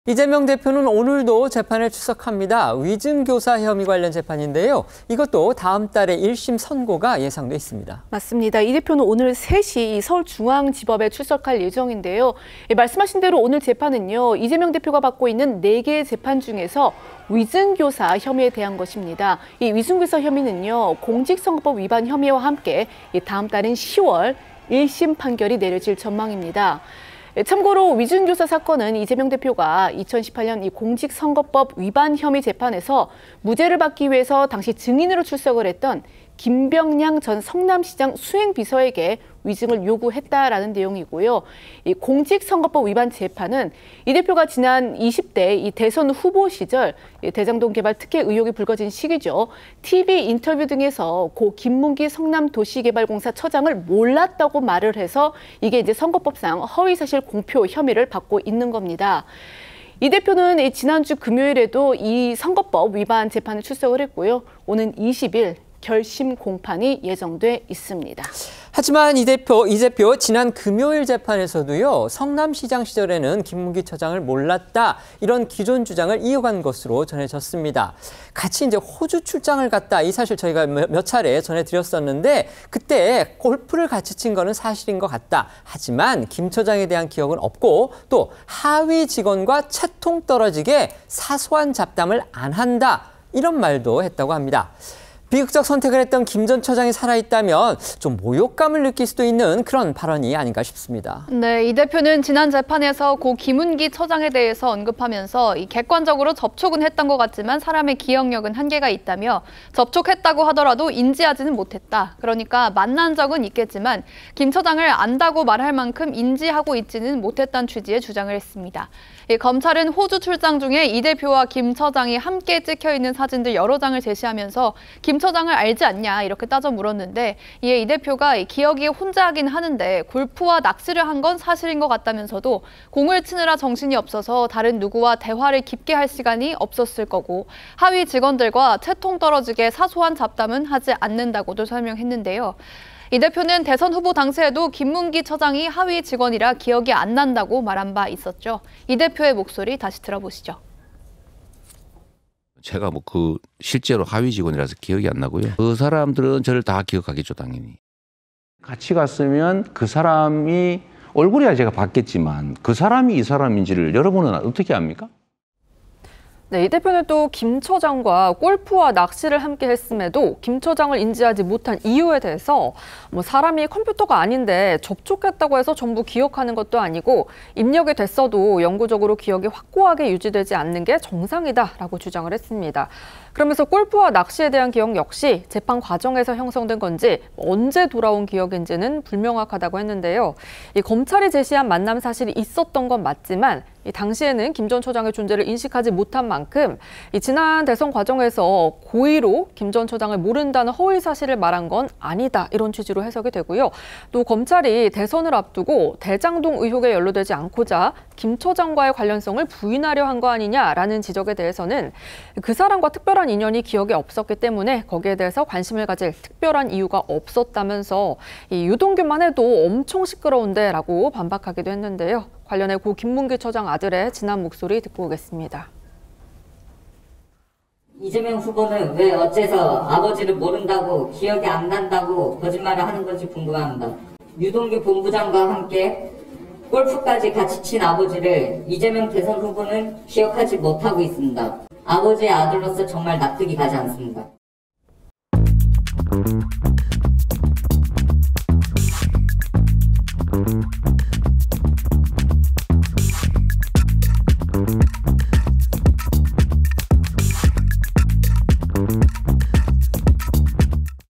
이재명 대표는 오늘도 재판에 출석합니다. 위증교사 혐의 관련 재판인데요. 이것도 다음 달에 1심 선고가 예상돼 있습니다. 맞습니다. 이 대표는 오늘 3시 서울중앙지법에 출석할 예정인데요. 말씀하신 대로 오늘 재판은요. 이재명 대표가 받고 있는 4개의 재판 중에서 위증교사 혐의에 대한 것입니다. 이 위증교사 혐의는요. 공직선거법 위반 혐의와 함께 다음 달인 10월 1심 판결이 내려질 전망입니다. 참고로 위증교사 사건은 이재명 대표가 2018년 이 공직선거법 위반 혐의 재판에서 무죄를 받기 위해서 당시 증인으로 출석을 했던 김병량 전 성남시장 수행비서에게 위증을 요구했다라는 내용이고요. 이 공직선거법 위반 재판은 이 대표가 지난 20대 이 대선 후보 시절 대장동 개발 특혜 의혹이 불거진 시기죠. TV 인터뷰 등에서 고 김문기 성남도시개발공사 처장을 몰랐다고 말을 해서 이게 이제 선거법상 허위사실 공표 혐의를 받고 있는 겁니다. 이 대표는 지난주 금요일에도 이 선거법 위반 재판에 출석을 했고요. 오는 20일 결심 공판이 예정돼 있습니다. 하지만 이 대표 지난 금요일 재판에서도요. 성남시장 시절에는 김문기 처장을 몰랐다 이런 기존 주장을 이어간 것으로 전해졌습니다. 같이 이제 호주 출장을 갔다 이 사실 저희가 몇 차례 전해드렸었는데 그때 골프를 같이 친 거는 사실인 것 같다. 하지만 김 처장에 대한 기억은 없고 또 하위 직원과 채통 떨어지게 사소한 잡담을 안 한다 이런 말도 했다고 합니다. 비극적 선택을 했던 김 전 처장이 살아있다면 좀 모욕감을 느낄 수도 있는 그런 발언이 아닌가 싶습니다. 네, 이 대표는 지난 재판에서 고 김은기 처장에 대해서 언급하면서 객관적으로 접촉은 했던 것 같지만 사람의 기억력은 한계가 있다며 접촉했다고 하더라도 인지하지는 못했다. 그러니까 만난 적은 있겠지만 김 처장을 안다고 말할 만큼 인지하고 있지는 못했다는 취지의 주장을 했습니다. 검찰은 호주 출장 중에 이 대표와 김 처장이 함께 찍혀 있는 사진들 여러 장을 제시하면서 김 처장을 알지 않냐 이렇게 따져 물었는데 이에 이 대표가 기억이 혼자하긴 하는데 골프와 낚시를 한 건 사실인 것 같다면서도 공을 치느라 정신이 없어서 다른 누구와 대화를 깊게 할 시간이 없었을 거고 하위 직원들과 채통 떨어지게 사소한 잡담은 하지 않는다고도 설명했는데요. 이 대표는 대선 후보 당시에도 김문기 처장이 하위 직원이라 기억이 안 난다고 말한 바 있었죠. 이 대표의 목소리 다시 들어보시죠. 제가 실제로 하위 직원이라서 기억이 안 나고요. 그 사람들은 저를 다 기억하겠죠, 당연히. 같이 갔으면 그 사람이 얼굴이야 제가 봤겠지만 그 사람이 이 사람인지를 여러분은 어떻게 압니까? 네, 이 대표는 또 김 처장과 골프와 낚시를 함께 했음에도 김 처장을 인지하지 못한 이유에 대해서 사람이 컴퓨터가 아닌데 접촉했다고 해서 전부 기억하는 것도 아니고 입력이 됐어도 영구적으로 기억이 확고하게 유지되지 않는 게 정상이다라고 주장을 했습니다. 그러면서 골프와 낚시에 대한 기억 역시 재판 과정에서 형성된 건지 언제 돌아온 기억인지는 불명확하다고 했는데요. 이 검찰이 제시한 만남 사실이 있었던 건 맞지만 이 당시에는 김 전 처장의 존재를 인식하지 못한 만큼 지난 대선 과정에서 고의로 김 전 처장을 모른다는 허위 사실을 말한 건 아니다 이런 취지로 해석이 되고요. 또 검찰이 대선을 앞두고 대장동 의혹에 연루되지 않고자 김 처장과의 관련성을 부인하려 한 거 아니냐라는 지적에 대해서는 그 사람과 특별한 인연이 기억에 없었기 때문에 거기에 대해서 관심을 가질 특별한 이유가 없었다면서 이 유동규만 해도 엄청 시끄러운데 라고 반박하기도 했는데요. 관련해 고 김문기 처장 아들의 지난 목소리 듣고 오겠습니다. 이재명 후보는 왜 어째서 아버지를 모른다고 기억이 안 난다고 거짓말을 하는 건지 궁금합니다. 유동규 본부장과 함께 골프까지 같이 친 아버지를 이재명 대선 후보는 기억하지 못하고 있습니다. 아버지의 아들로서 정말 납득이 가지 않습니다.